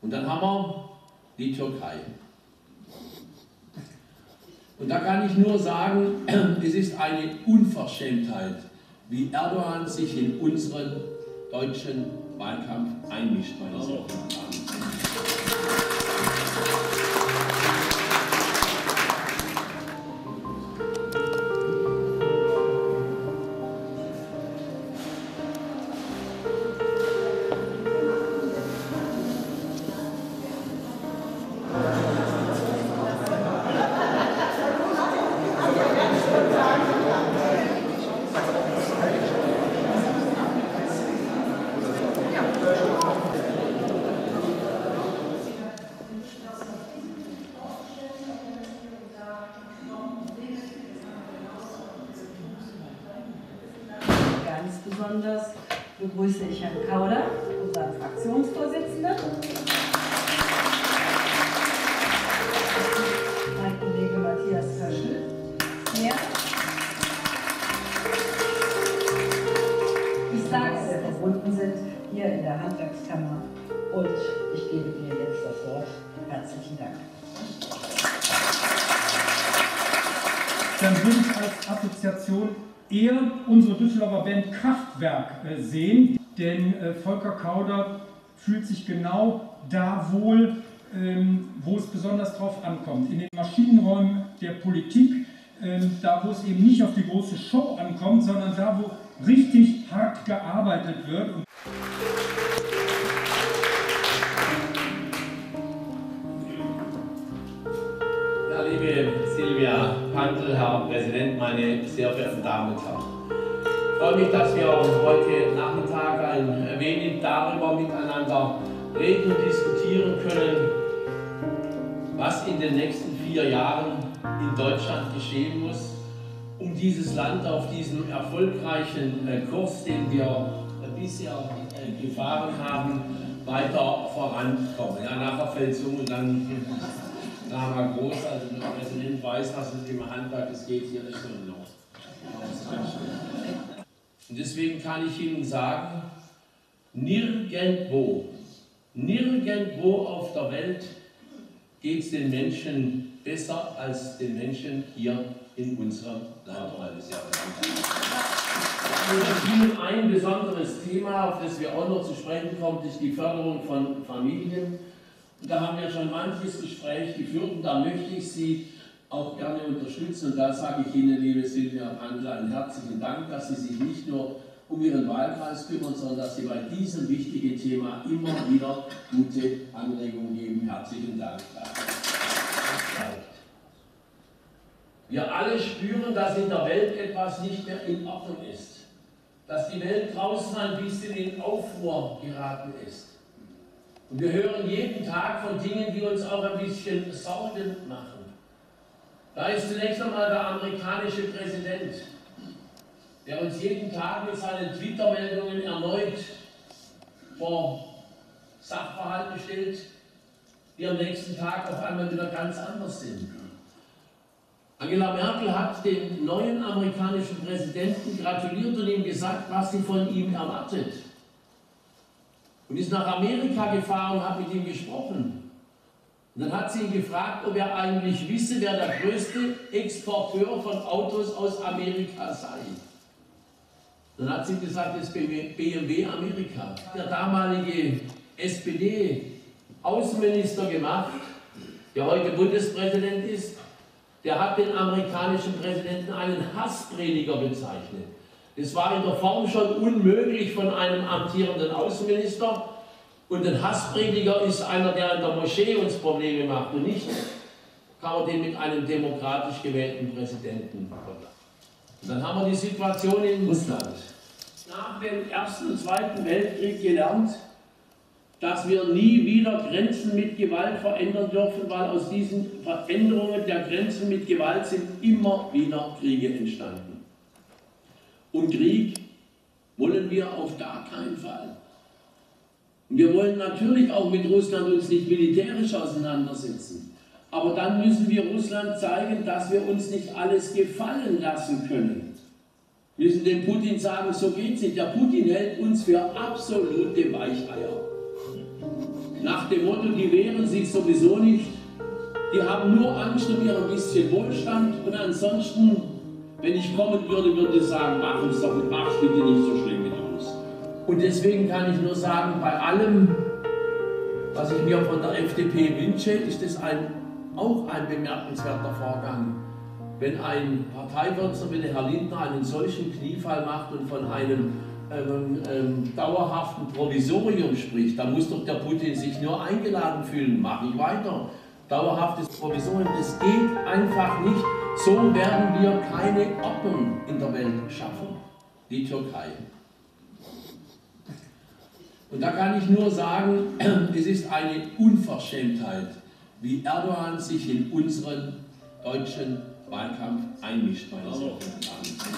Und dann haben wir die Türkei. Und da kann ich nur sagen, es ist eine Unverschämtheit, wie Erdogan sich in unseren deutschen Wahlkampf einmischt, meine sehr verehrten Damen und Herren. Ganz besonders begrüße ich Herrn Kauder, unseren Fraktionsvorsitzenden, mein Kollege Matthias Höschel, ich sage, dass wir verbunden sind hier in der Handwerkskammer, und ich gebe dir jetzt das Wort. Herzlichen Dank. Dann würde ich als Assoziation eher unsere Düsseldorfer Band Kraftwerk sehen, denn Volker Kauder fühlt sich genau da wohl, wo es besonders drauf ankommt. In den Maschinenräumen der Politik, da wo es eben nicht auf die große Show ankommt, sondern da wo richtig hart gearbeitet wird. Ja, liebe Silvia Pantl, Herr Präsident, meine sehr verehrten Damen und Herren. Ich freue mich, dass wir heute Nachmittag ein wenig darüber miteinander reden und diskutieren können, was in den nächsten 4 Jahren in Deutschland geschehen muss, um dieses Land auf diesem erfolgreichen Kurs, den wir bisher gefahren haben, weiter vorankommen. Ja, nachher fällt es um und dann Drama groß, also der Präsident weiß, was es im Handwerk, es geht hier nicht so los. Und deswegen kann ich Ihnen sagen, nirgendwo auf der Welt geht es den Menschen besser als den Menschen hier in unserem Land. Ein besonderes Thema, auf das wir auch noch zu sprechen kommen, ist die Förderung von Familien. Und da haben wir schon manches Gespräch geführt und da möchte ich Sie auch gerne unterstützen. Und da sage ich Ihnen, liebe Silvia Pantl, einen herzlichen Dank, dass Sie sich nicht nur um Ihren Wahlkreis kümmern, sondern dass Sie bei diesem wichtigen Thema immer wieder gute Anregungen geben. Herzlichen Dank dafür. Wir alle spüren, dass in der Welt etwas nicht mehr in Ordnung ist. Dass die Welt draußen ein bisschen in Aufruhr geraten ist. Und wir hören jeden Tag von Dingen, die uns auch ein bisschen Sorgen machen. Da ist zunächst einmal der amerikanische Präsident, der uns jeden Tag mit seinen Twitter-Meldungen erneut vor Sachverhalte stellt, die am nächsten Tag auf einmal wieder ganz anders sind. Angela Merkel hat dem neuen amerikanischen Präsidenten gratuliert und ihm gesagt, was sie von ihm erwartet. Und ist nach Amerika gefahren und hat mit ihm gesprochen. Und dann hat sie ihn gefragt, ob er eigentlich wisse, wer der größte Exporteur von Autos aus Amerika sei. Dann hat sie gesagt, das ist BMW Amerika. Der damalige SPD-Außenminister gemacht, der heute Bundespräsident ist, der hat den amerikanischen Präsidenten einen Hassprediger bezeichnet. Das war in der Form schon unmöglich von einem amtierenden Außenminister. Und ein Hassprediger ist einer, der in der Moschee uns Probleme macht. Und nicht kann man den mit einem demokratisch gewählten Präsidenten vergleichen. Und dann haben wir die Situation in Russland. Nach dem Ersten und Zweiten Weltkrieg gelernt, dass wir nie wieder Grenzen mit Gewalt verändern dürfen, weil aus diesen Veränderungen der Grenzen mit Gewalt sind immer wieder Kriege entstanden. Und Krieg wollen wir auf gar keinen Fall. Und wir wollen natürlich auch mit Russland uns nicht militärisch auseinandersetzen. Aber dann müssen wir Russland zeigen, dass wir uns nicht alles gefallen lassen können. Wir müssen dem Putin sagen, so geht's nicht. Der Putin hält uns für absolute Weicheier. Nach nach dem Motto, die wehren sich sowieso nicht, die haben nur Angst um ihr bisschen Wohlstand und ansonsten, wenn ich kommen würde, würde ich sagen, machen Sie doch, mach's bitte nicht so schlimm mit uns. Und deswegen kann ich nur sagen, bei allem, was ich mir von der FDP wünsche, ist es auch ein bemerkenswerter Vorgang. Wenn ein Parteiwirtschaft wie der Herr Lindner einen solchen Kniefall macht und von einem dauerhaften Provisorium spricht, dann muss doch der Putin sich nur eingeladen fühlen. Mache ich weiter. Dauerhaftes Provisorium, das geht einfach nicht. So werden wir keine Ordnung in der Welt schaffen. Die Türkei. Und da kann ich nur sagen, es ist eine Unverschämtheit, wie Erdogan sich in unseren deutschen Wahlkampf einmischt, meine sehr verehrten Damen und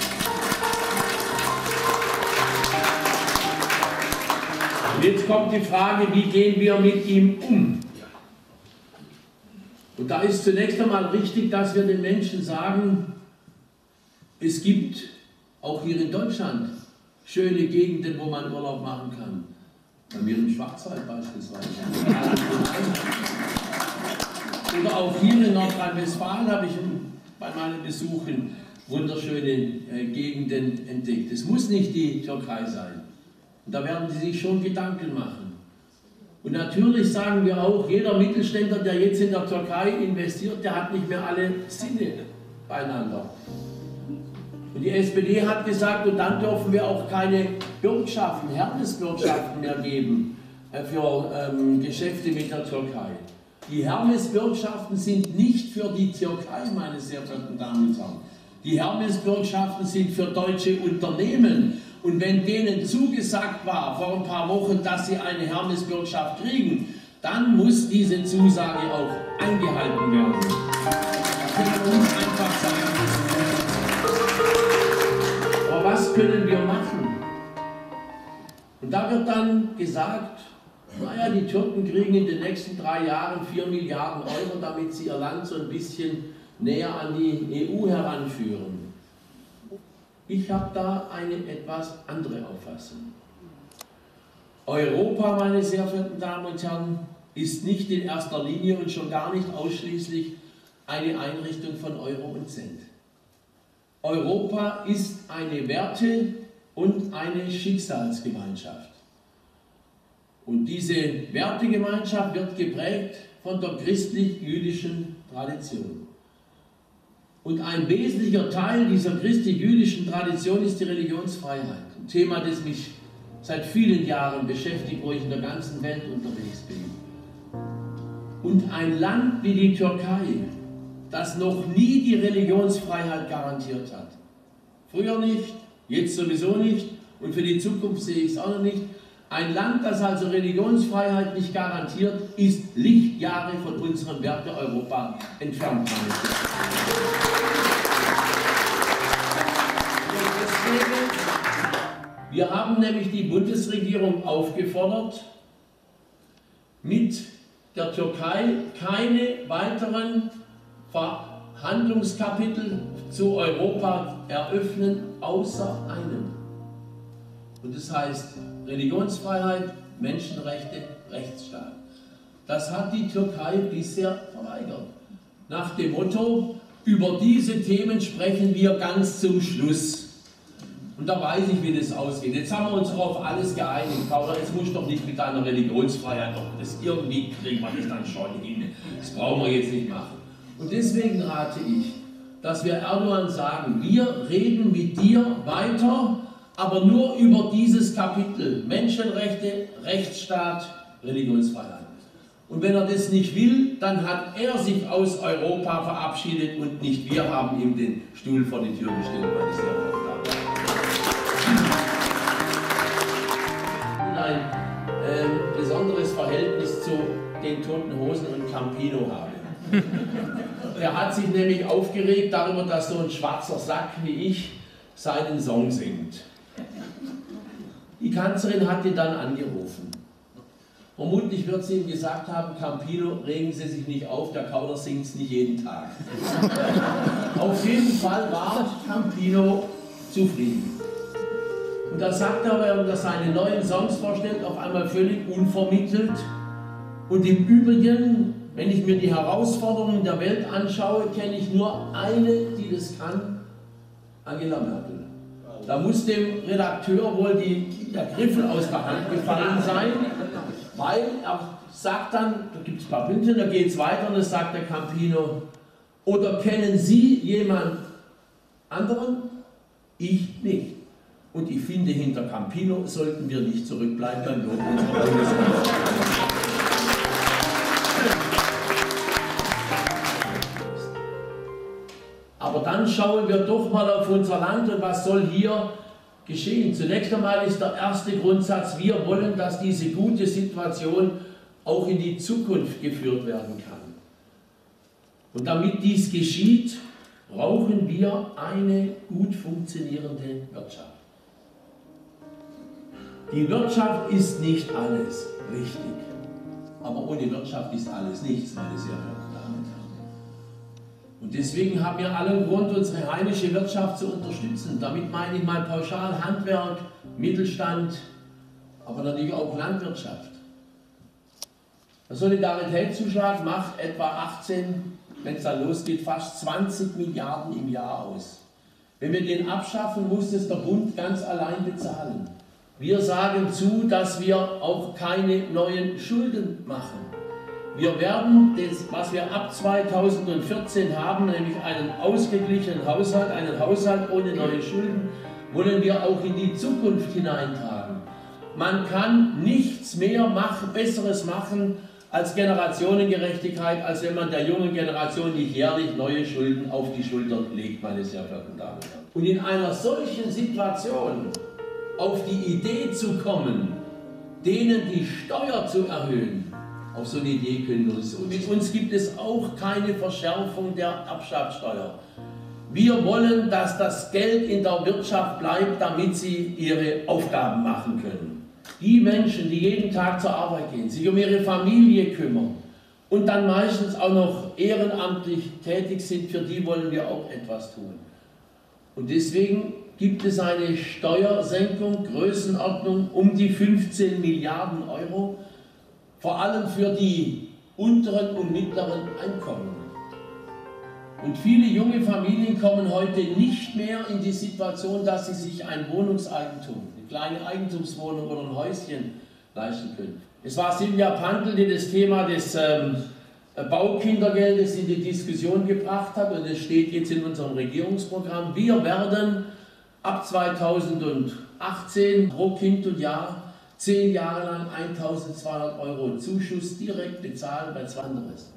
Herren. Und jetzt kommt die Frage, wie gehen wir mit ihm um? Und da ist zunächst einmal richtig, dass wir den Menschen sagen, es gibt auch hier in Deutschland schöne Gegenden, wo man Urlaub machen kann. Bei mir im Schwarzwald beispielsweise. Oder auch hier in Nordrhein-Westfalen habe ich bei meinen Besuchen wunderschöne Gegenden entdeckt. Es muss nicht die Türkei sein. Und da werden Sie sich schon Gedanken machen. Und natürlich sagen wir auch, jeder Mittelständler, der jetzt in der Türkei investiert, der hat nicht mehr alle Sinne beieinander. Und die SPD hat gesagt, und dann dürfen wir auch keine Bürgschaften, Hermesbürgschaften mehr geben für Geschäfte mit der Türkei. Die Hermesbürgschaften sind nicht für die Türkei, meine sehr verehrten Damen und Herren. Die Hermesbürgschaften sind für deutsche Unternehmen. Und wenn denen zugesagt war vor ein paar Wochen, dass sie eine Hermesbürgschaft kriegen, dann muss diese Zusage auch eingehalten werden. Das können wir nicht einfach sagen. Aber was können wir machen? Und da wird dann gesagt, naja, die Türken kriegen in den nächsten 3 Jahren 4 Milliarden Euro, damit sie ihr Land so ein bisschen näher an die EU heranführen. Ich habe da eine etwas andere Auffassung. Europa, meine sehr verehrten Damen und Herren, ist nicht in erster Linie und schon gar nicht ausschließlich eine Einrichtung von Euro und Cent. Europa ist eine Werte- und eine Schicksalsgemeinschaft. Und diese Wertegemeinschaft wird geprägt von der christlich-jüdischen Tradition. Und ein wesentlicher Teil dieser christlich-jüdischen Tradition ist die Religionsfreiheit. Ein Thema, das mich seit vielen Jahren beschäftigt, wo ich in der ganzen Welt unterwegs bin. Und ein Land wie die Türkei, das noch nie die Religionsfreiheit garantiert hat. Früher nicht, jetzt sowieso nicht und für die Zukunft sehe ich es auch noch nicht. Ein Land, das also Religionsfreiheit nicht garantiert, ist Lichtjahre von unserem Werte Europa entfernt. Wir haben nämlich die Bundesregierung aufgefordert, mit der Türkei keine weiteren Verhandlungskapitel zu Europa eröffnen, außer einem. Und das heißt Religionsfreiheit, Menschenrechte, Rechtsstaat. Das hat die Türkei bisher verweigert. Nach dem Motto, über diese Themen sprechen wir ganz zum Schluss. Und da weiß ich, wie das ausgeht. Jetzt haben wir uns auf alles geeinigt. Paula, jetzt muss doch nicht mit deiner Religionsfreiheit noch das irgendwie kriegen wir das dann schon hin. Das brauchen wir jetzt nicht machen. Und deswegen rate ich, dass wir Erdogan sagen, wir reden mit dir weiter, aber nur über dieses Kapitel Menschenrechte, Rechtsstaat, Religionsfreiheit. Und wenn er das nicht will, dann hat er sich aus Europa verabschiedet und nicht wir haben ihm den Stuhl vor die Tür gestellt, meine sehr verehrten Damen. Ein besonderes Verhältnis zu den Toten Hosen und Campino habe. Er hat sich nämlich aufgeregt darüber, dass so ein schwarzer Sack wie ich seinen Song singt. Die Kanzlerin hat ihn dann angerufen. Vermutlich wird sie ihm gesagt haben, Campino, regen Sie sich nicht auf, der Kauder singt es nicht jeden Tag. Auf jeden Fall war Campino zufrieden. Und da sagt er, wenn er seine neuen Songs vorstellt, auf einmal völlig unvermittelt, Und im Übrigen, wenn ich mir die Herausforderungen der Welt anschaue, kenne ich nur eine, die das kann: Angela Merkel. Da muss dem Redakteur wohl der Griffel aus der Hand gefallen sein, weil er sagt dann, da gibt es ein paar Punkte, da geht es weiter und dann sagt der Campino: Oder kennen Sie jemand anderen? Ich nicht. Und ich finde, hinter Campino sollten wir nicht zurückbleiben beim Lob unserer Bundeskanzlerin. Aber dann schauen wir doch mal auf unser Land und was soll hier geschehen. Zunächst einmal ist der erste Grundsatz: Wir wollen, dass diese gute Situation auch in die Zukunft geführt werden kann. Und damit dies geschieht, brauchen wir eine gut funktionierende Wirtschaft. Die Wirtschaft ist nicht alles, richtig. Aber ohne Wirtschaft ist alles nichts, meine sehr verehrten Damen und Herren. Und deswegen haben wir allen Grund, unsere heimische Wirtschaft zu unterstützen. Damit meine ich mal pauschal Handwerk, Mittelstand, aber natürlich auch Landwirtschaft. Der Solidaritätszuschlag macht etwa 18, wenn es dann losgeht, fast 20 Milliarden im Jahr aus. Wenn wir den abschaffen, muss es der Bund ganz allein bezahlen. Wir sagen zu, dass wir auch keine neuen Schulden machen. Wir werden das, was wir ab 2014 haben, nämlich einen ausgeglichenen Haushalt, einen Haushalt ohne neue Schulden, wollen wir auch in die Zukunft hineintragen. Man kann nichts mehr Besseres machen als Generationengerechtigkeit, als wenn man der jungen Generation nicht jährlich neue Schulden auf die Schultern legt, meine sehr verehrten Damen und Herren. Und in einer solchen Situation auf die Idee zu kommen, denen die Steuer zu erhöhen, auf so eine Idee können wir uns. Mit uns gibt es auch keine Verschärfung der Erbschaftssteuer. Wir wollen, dass das Geld in der Wirtschaft bleibt, damit sie ihre Aufgaben machen können. Die Menschen, die jeden Tag zur Arbeit gehen, sich um ihre Familie kümmern und dann meistens auch noch ehrenamtlich tätig sind, für die wollen wir auch etwas tun. Und deswegen gibt es eine Steuersenkung, Größenordnung um die 15 Milliarden Euro, vor allem für die unteren und mittleren Einkommen. Und viele junge Familien kommen heute nicht mehr in die Situation, dass sie sich ein Wohnungseigentum, eine kleine Eigentumswohnung oder ein Häuschen leisten können. Es war Silvia Pantl, die das Thema des Baukindergeldes in die Diskussion gebracht hat, und es steht jetzt in unserem Regierungsprogramm. Wir werden ab 2018 pro Kind und Jahr 10 Jahre lang 1.200 € Zuschuss direkt bezahlen bei zwei anderes.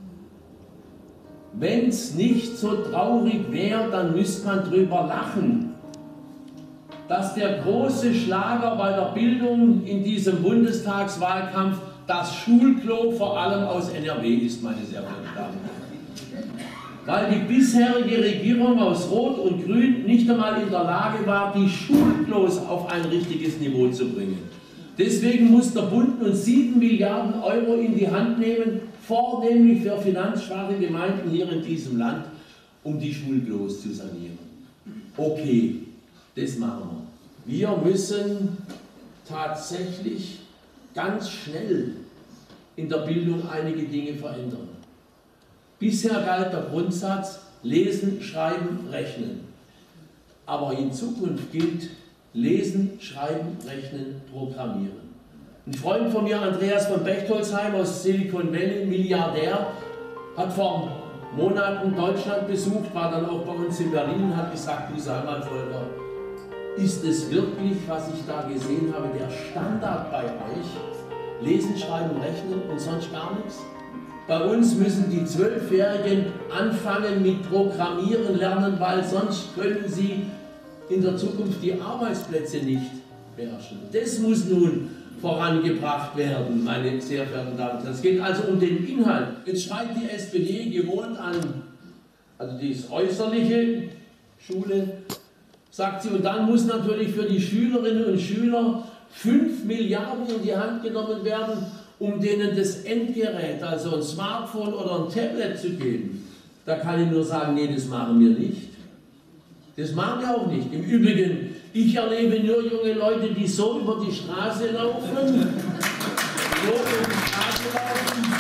Wenn es nicht so traurig wäre, dann müsste man drüber lachen, dass der große Schlager bei der Bildung in diesem Bundestagswahlkampf das Schulklo vor allem aus NRW ist, meine sehr verehrten Damen und Herren. Weil die bisherige Regierung aus Rot und Grün nicht einmal in der Lage war, die Schulklos auf ein richtiges Niveau zu bringen. Deswegen muss der Bund nun 7 Milliarden € in die Hand nehmen, vornehmlich für finanzschwache Gemeinden hier in diesem Land, um die Schulklos zu sanieren. Okay, das machen wir. Wir müssen tatsächlich ganz schnell in der Bildung einige Dinge verändern. Bisher galt der Grundsatz: Lesen, Schreiben, Rechnen. Aber in Zukunft gilt: Lesen, Schreiben, Rechnen, Programmieren. Ein Freund von mir, Andreas von Bechtolzheim aus Silicon Valley, Milliardär, hat vor Monaten Deutschland besucht, war dann auch bei uns in Berlin und hat gesagt: Du, sag mal, Volker, ist es wirklich, was ich da gesehen habe, der Standard bei euch? Lesen, Schreiben, Rechnen und sonst gar nichts? Bei uns müssen die 12-Jährigen anfangen mit Programmieren lernen, weil sonst können sie in der Zukunft die Arbeitsplätze nicht beherrschen. Das muss nun vorangebracht werden, meine sehr verehrten Damen und Herren. Es geht also um den Inhalt. Jetzt schreibt die SPD gewohnt an, also das äußerliche Schule, sagt sie, und dann muss natürlich für die Schülerinnen und Schüler 5 Milliarden in die Hand genommen werden, um denen das Endgerät, also ein Smartphone oder ein Tablet zu geben. Da kann ich nur sagen, nee, das machen wir nicht. Das machen wir auch nicht. Im Übrigen, ich erlebe nur junge Leute, die so über die Straße laufen,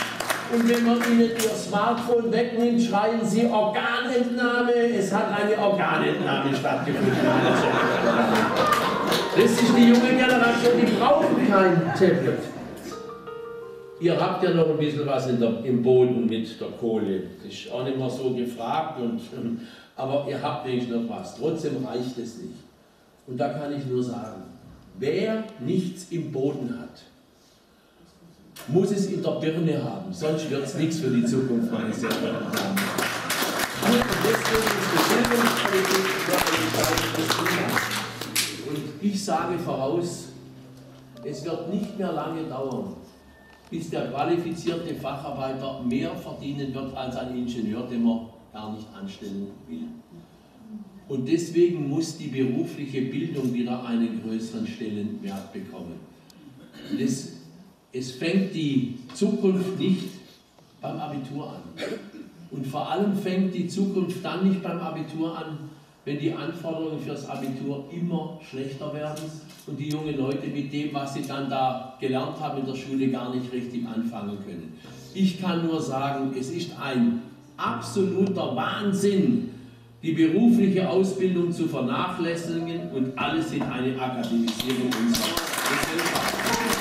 Und wenn man ihnen ihr Smartphone wegnimmt, schreien sie Organentnahme. Es hat eine Organentnahme stattgefunden. Das ist die junge Generation, die brauchen kein Tablet. Ihr habt ja noch ein bisschen was im Boden mit der Kohle. Das ist auch nicht mehr so gefragt, aber ihr habt wenigstens noch was. Trotzdem reicht es nicht. Und da kann ich nur sagen, wer nichts im Boden hat, muss es in der Birne haben, sonst wird es nichts für die Zukunft, meine sehr verehrten Damen und Herren. Und deswegen ist die Bildungspolitik ein entscheidendes Thema. Und ich sage voraus, es wird nicht mehr lange dauern, bis der qualifizierte Facharbeiter mehr verdienen wird als ein Ingenieur, den man gar nicht anstellen will. Und deswegen muss die berufliche Bildung wieder einen größeren Stellenwert bekommen. Es fängt die Zukunft nicht beim Abitur an. Und vor allem fängt die Zukunft dann nicht beim Abitur an, wenn die Anforderungen fürs Abitur immer schlechter werden und die jungen Leute mit dem, was sie dann da gelernt haben in der Schule, gar nicht richtig anfangen können. Ich kann nur sagen, es ist ein absoluter Wahnsinn, die berufliche Ausbildung zu vernachlässigen und alles in eine Akademisierung unserer Gesellschaft.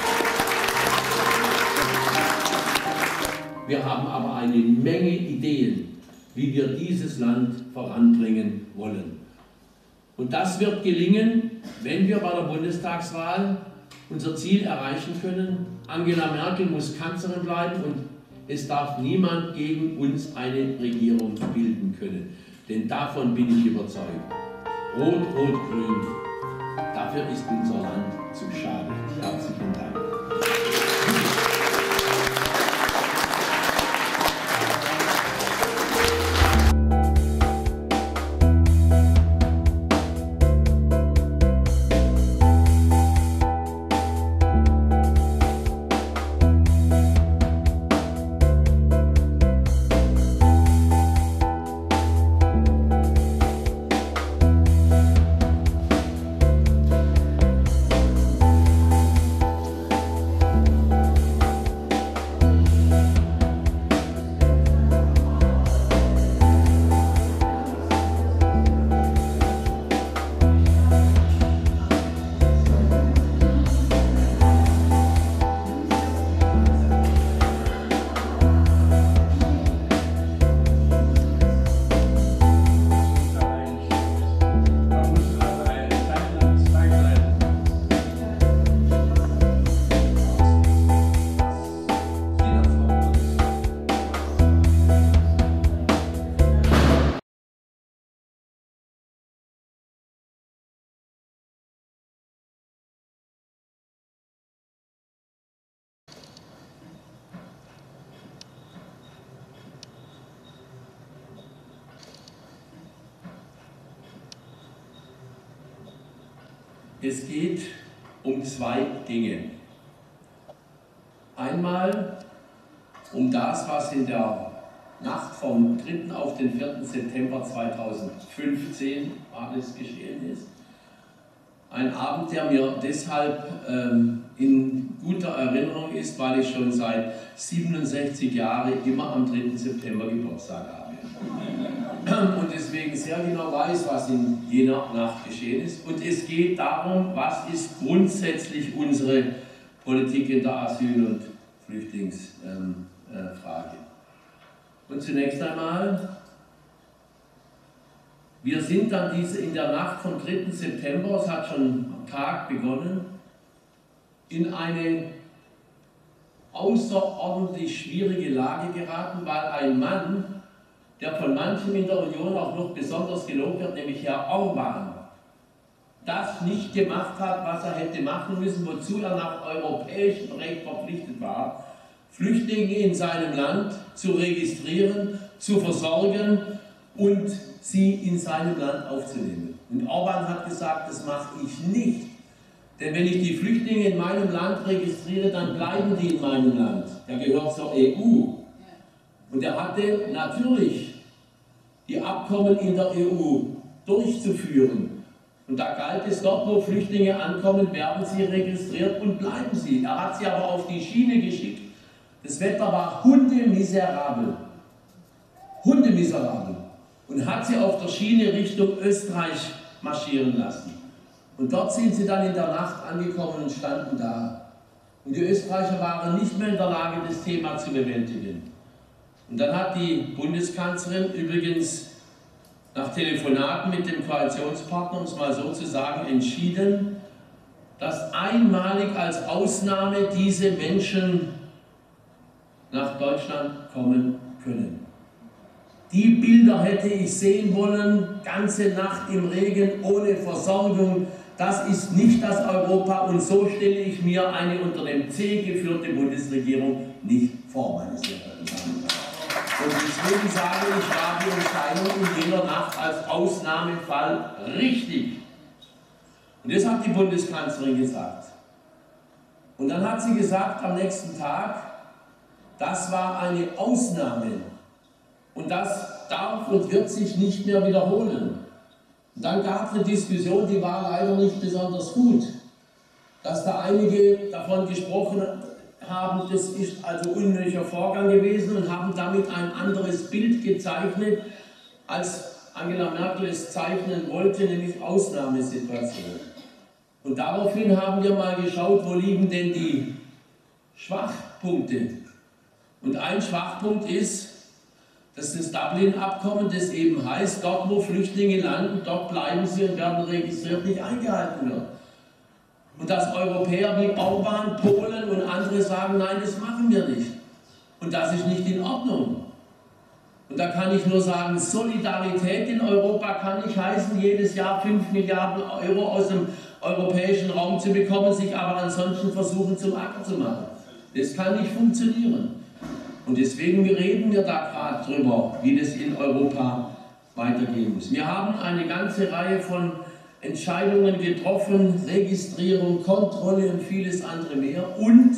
Wir haben aber eine Menge Ideen, wie wir dieses Land voranbringen wollen. Und das wird gelingen, wenn wir bei der Bundestagswahl unser Ziel erreichen können. Angela Merkel muss Kanzlerin bleiben und es darf niemand gegen uns eine Regierung bilden können. Denn davon bin ich überzeugt. Rot, Rot, Grün. Dafür ist unser Land zu schade. Herzlichen Dank. Es geht um zwei Dinge. Einmal um das, was in der Nacht vom 3. auf den 4. September 2015 alles geschehen ist. Ein Abend, der mir deshalb in guter Erinnerung ist, weil ich schon seit 67 Jahren immer am 3. September Geburtstag habe. Und deswegen sehr genau weiß, was in jener Nacht geschehen ist. Und es geht darum, was ist grundsätzlich unsere Politik in der Asyl- und Flüchtlingsfrage. Und zunächst einmal, wir sind dann in der Nacht vom 3. September, es hat schon am Tag begonnen, in eine außerordentlich schwierige Lage geraten, weil ein Mann, der von manchen in der Union auch noch besonders gelobt wird, nämlich Herr Orban, das nicht gemacht hat, was er hätte machen müssen, wozu er nach europäischem Recht verpflichtet war, Flüchtlinge in seinem Land zu registrieren, zu versorgen und sie in seinem Land aufzunehmen. Und Orban hat gesagt, das mache ich nicht. Denn wenn ich die Flüchtlinge in meinem Land registriere, dann bleiben die in meinem Land. Er gehört zur EU. Und er hatte natürlich die Abkommen in der EU durchzuführen. Und da galt es, dort wo Flüchtlinge ankommen, werden sie registriert und bleiben sie. Er hat sie aber auf die Schiene geschickt. Das Das Wetter war hundemiserabel. Hundemiserabel. Und hat sie auf der Schiene Richtung Österreich marschieren lassen. Und dort sind sie dann in der Nacht angekommen und standen da. Und die Österreicher waren nicht mehr in der Lage, das Thema zu bewältigen. Und dann hat die Bundeskanzlerin übrigens nach Telefonaten mit dem Koalitionspartner, um es mal so zu sagen, entschieden, dass einmalig als Ausnahme diese Menschen nach Deutschland kommen können. Die Bilder hätte ich sehen wollen, ganze Nacht im Regen, ohne Versorgung. Das ist nicht das Europa und so stelle ich mir eine unter dem C geführte Bundesregierung nicht vor, meine sehr verehrten Damen und Herren. Und deswegen sage ich, war die Entscheidung in jener Nacht als Ausnahmefall richtig. Und das hat die Bundeskanzlerin gesagt. Und dann hat sie gesagt am nächsten Tag, das war eine Ausnahme. Und das darf und wird sich nicht mehr wiederholen. Und dann gab es eine Diskussion, die war leider nicht besonders gut. Dass da einige davon gesprochen haben, das ist also unmöglicher Vorgang gewesen und haben damit ein anderes Bild gezeichnet, als Angela Merkel es zeichnen wollte, nämlich Ausnahmesituation. Und daraufhin haben wir mal geschaut, wo liegen denn die Schwachpunkte. Und ein Schwachpunkt ist, dass das Dublin-Abkommen, das eben heißt, dort wo Flüchtlinge landen, dort bleiben sie und werden registriert, nicht eingehalten wird. Und dass Europäer wie Orban, Polen und andere sagen, nein, das machen wir nicht. Und das ist nicht in Ordnung. Und da kann ich nur sagen, Solidarität in Europa kann nicht heißen, jedes Jahr 5 Milliarden Euro aus dem europäischen Raum zu bekommen, sich aber ansonsten versuchen zum Acker zu machen. Das kann nicht funktionieren. Und deswegen reden wir da gerade drüber, wie das in Europa weitergehen muss. Wir haben eine ganze Reihe von Entscheidungen getroffen, Registrierung, Kontrolle und vieles andere mehr. Und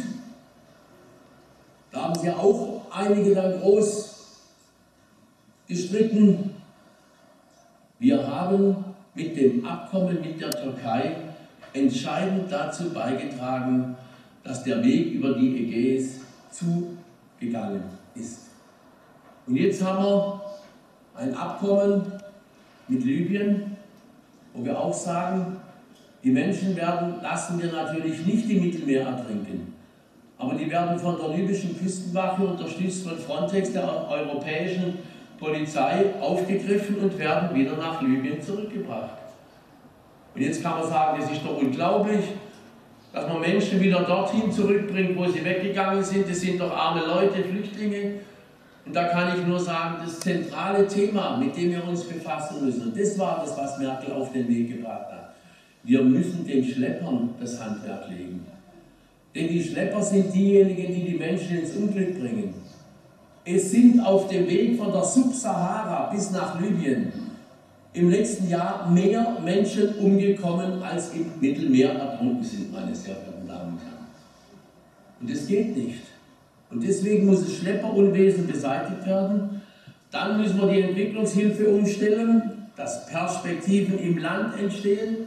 da haben ja auch einige dann groß gestritten. Wir haben mit dem Abkommen mit der Türkei entscheidend dazu beigetragen, dass der Weg über die Ägäis zugegangen ist. Und jetzt haben wir ein Abkommen mit Libyen, wo wir auch sagen, die Menschen lassen wir natürlich nicht im Mittelmeer ertrinken, aber die werden von der libyschen Küstenwache unterstützt von Frontex, der europäischen Polizei, aufgegriffen und werden wieder nach Libyen zurückgebracht. Und jetzt kann man sagen, das ist doch unglaublich, dass man Menschen wieder dorthin zurückbringt, wo sie weggegangen sind. Das sind doch arme Leute, Flüchtlinge. Und da kann ich nur sagen, das zentrale Thema, mit dem wir uns befassen müssen, und das war das, was Merkel auf den Weg gebracht hat. Wir müssen den Schleppern das Handwerk legen. Denn die Schlepper sind diejenigen, die die Menschen ins Unglück bringen. Es sind auf dem Weg von der Subsahara bis nach Libyen im letzten Jahr mehr Menschen umgekommen, als im Mittelmeer ertrunken sind, meine sehr verehrten Damen und Herren. Und das geht nicht. Und deswegen muss das Schlepperunwesen beseitigt werden. Dann müssen wir die Entwicklungshilfe umstellen, dass Perspektiven im Land entstehen.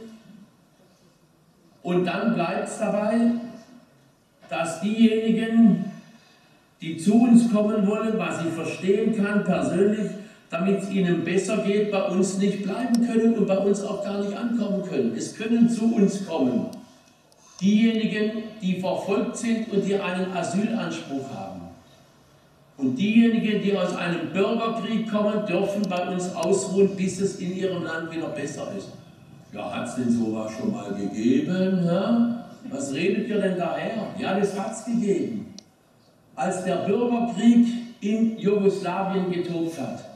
Und dann bleibt es dabei, dass diejenigen, die zu uns kommen wollen, was ich verstehen kann persönlich, damit es ihnen besser geht, bei uns nicht bleiben können und bei uns auch gar nicht ankommen können. Es können zu uns kommen diejenigen, die verfolgt sind und die einen Asylanspruch haben. Und diejenigen, die aus einem Bürgerkrieg kommen, dürfen bei uns ausruhen, bis es in ihrem Land wieder besser ist. Ja, hat es denn sowas schon mal gegeben? Ja? Was redet ihr denn daher? Ja, das hat es gegeben. Als der Bürgerkrieg in Jugoslawien getobt hat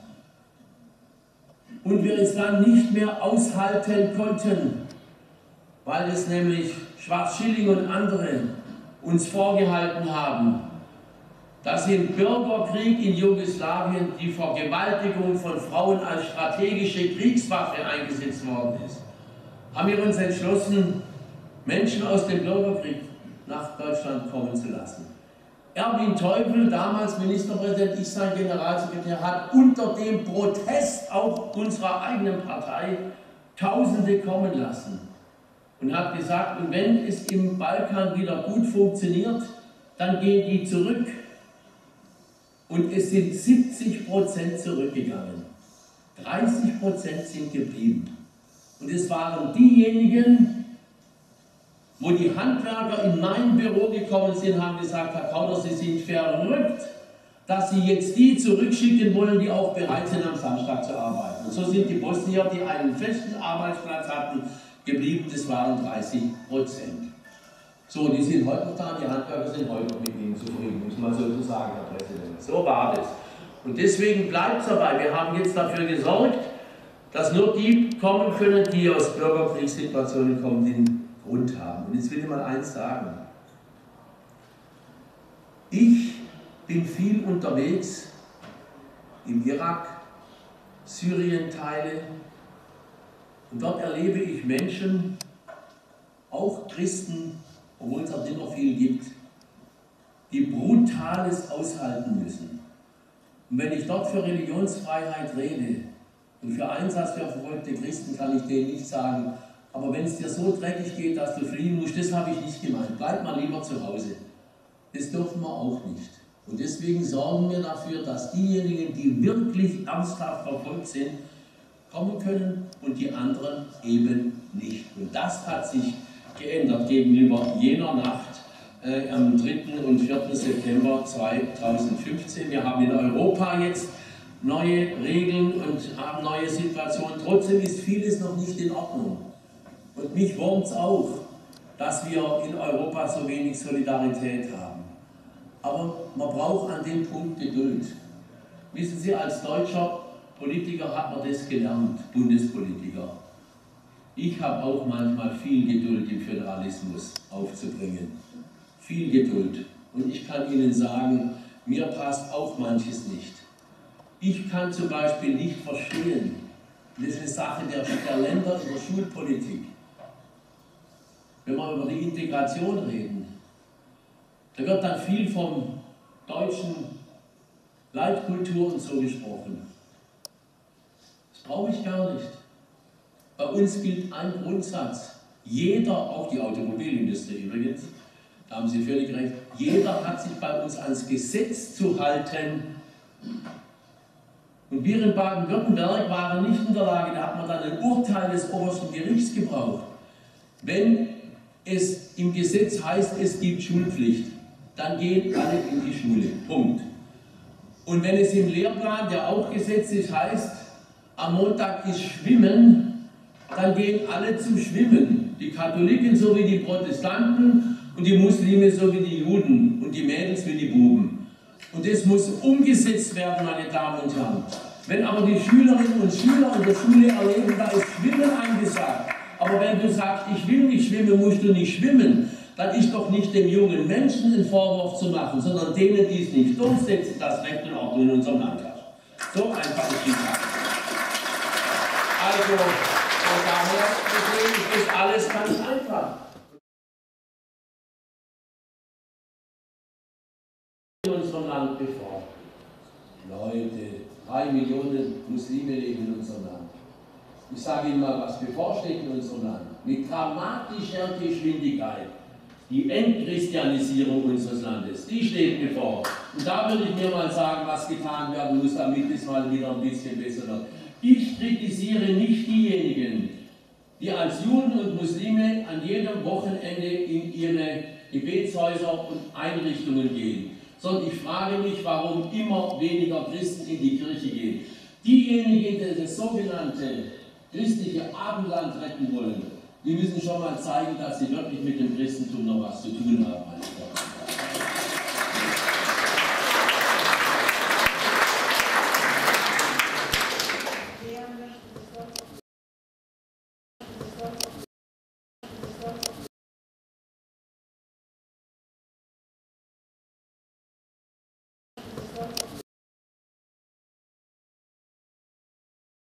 und wir es dann nicht mehr aushalten konnten, weil es nämlich Schwarzschilling und andere uns vorgehalten haben, dass im Bürgerkrieg in Jugoslawien die Vergewaltigung von Frauen als strategische Kriegswaffe eingesetzt worden ist, haben wir uns entschlossen, Menschen aus dem Bürgerkrieg nach Deutschland kommen zu lassen. Erwin Teufel, damals Ministerpräsident, ich sein Generalsekretär, hat unter dem Protest auch unserer eigenen Partei Tausende kommen lassen und hat gesagt, und wenn es im Balkan wieder gut funktioniert, dann gehen die zurück Und es sind 70% zurückgegangen. 30% sind geblieben. Und es waren diejenigen, wo die Handwerker in mein Büro gekommen sind, haben gesagt, Herr Kauder, Sie sind verrückt, dass Sie jetzt die zurückschicken wollen, die auch bereit sind, am Samstag zu arbeiten. Und so sind die Bosnier, die einen festen Arbeitsplatz hatten, geblieben. Das waren 30%. So, die sind heute noch da, die Handwerker sind heute noch mit ihnen zufrieden, muss man so sagen, Herr Präsident. So war das. Und deswegen bleibt es dabei. Wir haben jetzt dafür gesorgt, dass nur die kommen können, die aus Bürgerkriegssituationen kommen, die einen Grund haben. Und jetzt will ich mal eins sagen. Ich bin viel unterwegs im Irak, Syrien Teile, und dort erlebe ich Menschen, auch Christen, obwohl es auch immer viel gibt, die Brutales aushalten müssen. Und wenn ich dort für Religionsfreiheit rede und für Einsatz für verfolgte Christen, kann ich denen nicht sagen, aber wenn es dir so dreckig geht, dass du fliehen musst, das habe ich nicht gemeint. Bleib mal lieber zu Hause. Das dürfen wir auch nicht. Und deswegen sorgen wir dafür, dass diejenigen, die wirklich ernsthaft verfolgt sind, kommen können und die anderen eben nicht. Und das hat sich geändert gegenüber jener Nacht am 3. und 4. September 2015. Wir haben in Europa jetzt neue Regeln und haben neue Situationen. Trotzdem ist vieles noch nicht in Ordnung. Und mich wurmt es auch, dass wir in Europa so wenig Solidarität haben. Aber man braucht an dem Punkt Geduld. Wissen Sie, als deutscher Politiker hat man das gelernt, Bundespolitiker. Ich habe auch manchmal viel Geduld im Föderalismus aufzubringen. Viel Geduld. Und ich kann Ihnen sagen, mir passt auch manches nicht. Ich kann zum Beispiel nicht verstehen, das ist eine Sache der Länder in der Schulpolitik. Wenn wir über die Integration reden, da wird dann viel vom deutschen Leitkultur und so gesprochen. Das brauche ich gar nicht. Bei uns gilt ein Grundsatz. Jeder, auch die Automobilindustrie übrigens, da haben Sie völlig recht, jeder hat sich bei uns ans Gesetz zu halten. Und wir in Baden-Württemberg waren nicht in der Lage, da hat man dann ein Urteil des obersten Gerichts gebraucht. Wenn es im Gesetz heißt, es gibt Schulpflicht, dann gehen alle in die Schule. Punkt. Und wenn es im Lehrplan, der auch gesetzlich heißt, am Montag ist Schwimmen, dann gehen alle zum Schwimmen. Die Katholiken so wie die Protestanten und die Muslime so wie die Juden und die Mädels wie die Buben. Und das muss umgesetzt werden, meine Damen und Herren. Wenn aber die Schülerinnen und Schüler in der Schule erleben, da ist Schwimmen angesagt, aber wenn du sagst, ich will nicht schwimmen, musst du nicht schwimmen, dann ist doch nicht dem jungen Menschen einen Vorwurf zu machen, sondern denen, die es nicht durchsetzen, dass Recht und Ordnung in unserem Land herrscht. So einfach ist die Sache. Also, von daher ist das alles ganz einfach. In unserem Land bevor. Leute, 3 Millionen Muslime leben in unserem Land. Ich sage Ihnen mal, was bevorsteht in unserem Land. Mit dramatischer Geschwindigkeit. Die Entchristianisierung unseres Landes, die steht bevor. Und da würde ich mir mal sagen, was getan werden muss, damit es mal wieder ein bisschen besser wird. Ich kritisiere nicht diejenigen, die als Juden und Muslime an jedem Wochenende in ihre Gebetshäuser und Einrichtungen gehen, sondern ich frage mich, warum immer weniger Christen in die Kirche gehen. Diejenigen, die das sogenannte christliche Abendland retten wollen, die müssen schon mal zeigen, dass sie wirklich mit dem Christentum noch was zu tun haben.